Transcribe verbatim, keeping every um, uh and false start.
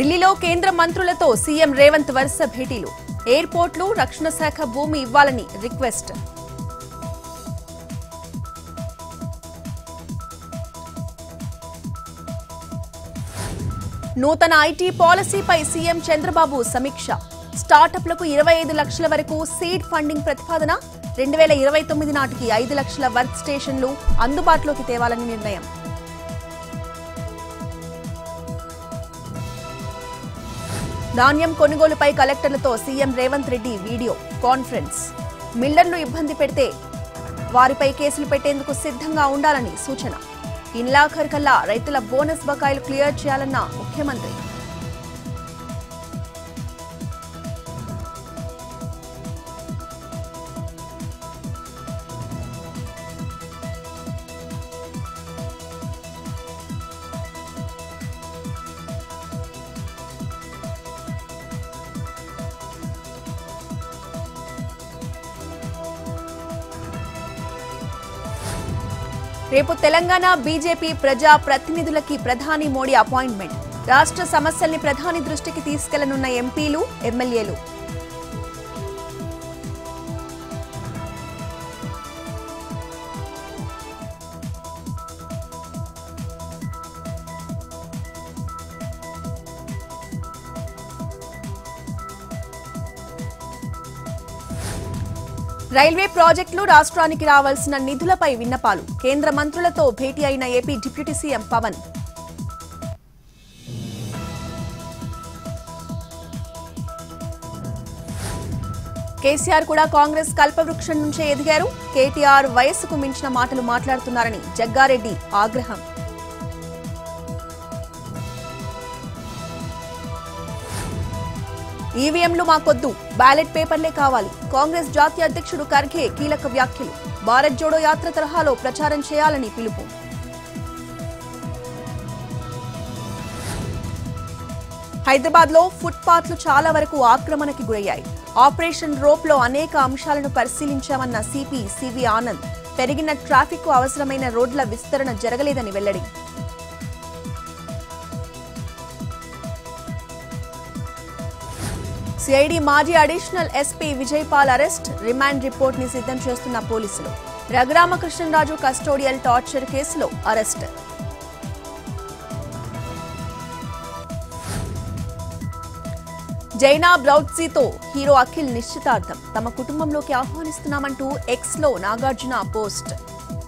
ఢిల్లీలో కేంద్ర మంత్రులతో సీఎం రేవంత్ వరుస భేటీలు. ఎయిర్పోర్ట్లు, రక్షణ శాఖ భూమి ఇవ్వాలని రిక్వెస్ట్. నూతన ఐటీ పాలసీపై సీఎం చంద్రబాబు సమీక్ష. స్టార్టప్లకు ఇరవై ఐదు లక్షల వరకు సీడ్ ఫండింగ్ ప్రతిపాదన. రెండు వేల ఇరవై తొమ్మిది నాటికి ఐదు లక్షల వర్క్ స్టేషన్లు అందుబాటులోకి తేవాలని నిర్ణయం. ధాన్యం కొనుగోలుపై కలెక్టర్లతో CM Revanth Reddy video conference. మిల్లర్లు ఇబ్బంది పెడితే వారిపై కేసులు పెట్టేందుకు సిద్ధంగా ఉండాలని సూచన. ఈ నెలాఖరుకల్లా రైతుల బోనస్ బకాయిలు క్లియర్ చేయాలన్న ముఖ్యమంత్రి. రేపు తెలంగాణ బీజేపీ ప్రజా ప్రతినిధులకి ప్రధాని మోడీ అపాయింట్మెంట్. రాష్ట్ర సమస్యల్ని ప్రధాని దృష్టికి తీసుకెళ్లనున్న ఎంపీలు, ఎమ్మెల్యేలు. రైల్వే ప్రాజెక్టులు, రాష్ట్రానికి రావాల్సిన నిధులపై విన్నపాలు. కేంద్ర మంత్రులతో భేటీ అయిన AP deputy CM Pawan. KCR కూడా కాంగ్రెస్ కల్పవృక్షం నుంచే ఎదిగారు. కేటీఆర్ వయస్సుకు మించిన మాటలు మాట్లాడుతున్నారని జగ్గారెడ్డి ఆగ్రహం. ఈవీఎంలు మాకొద్దు, బ్యాలెట్ పేపర్లే కావాలి. కాంగ్రెస్ జాతీయ అధ్యక్షుడు ఖర్గే కీలక వ్యాఖ్యలు. భారత్ జోడో యాత్ర తరహాలో ప్రచారం చేయాలని పిలుపు. హైదరాబాద్ లో ఫుట్ పాత్లు చాలా వరకు ఆక్రమణకి గురయ్యాయి. ఆపరేషన్ రోప్ లో అనేక అంశాలను పరిశీలించామన్న సిపి సివి ఆనంద్. పెరిగిన ట్రాఫిక్ కు అవసరమైన రోడ్ల విస్తరణ జరగలేదని వెల్లడి. సిఐడి మాజీ additional SP Vijaypal arrest. Remand report ని సిద్ధం చేస్తున్న పోలీసులు. రఘురామకృష్ణరాజు కస్టోడియల్ టార్చర్ కేసులో అరెస్ట్. జైనా బ్రౌట్జీతో హీరో అఖిల్ నిశ్చితార్థం. తమ కుటుంబంలోకి ఆహ్వానిస్తున్నామంటూ ఎక్స్ లో నాగార్జున పోస్ట్.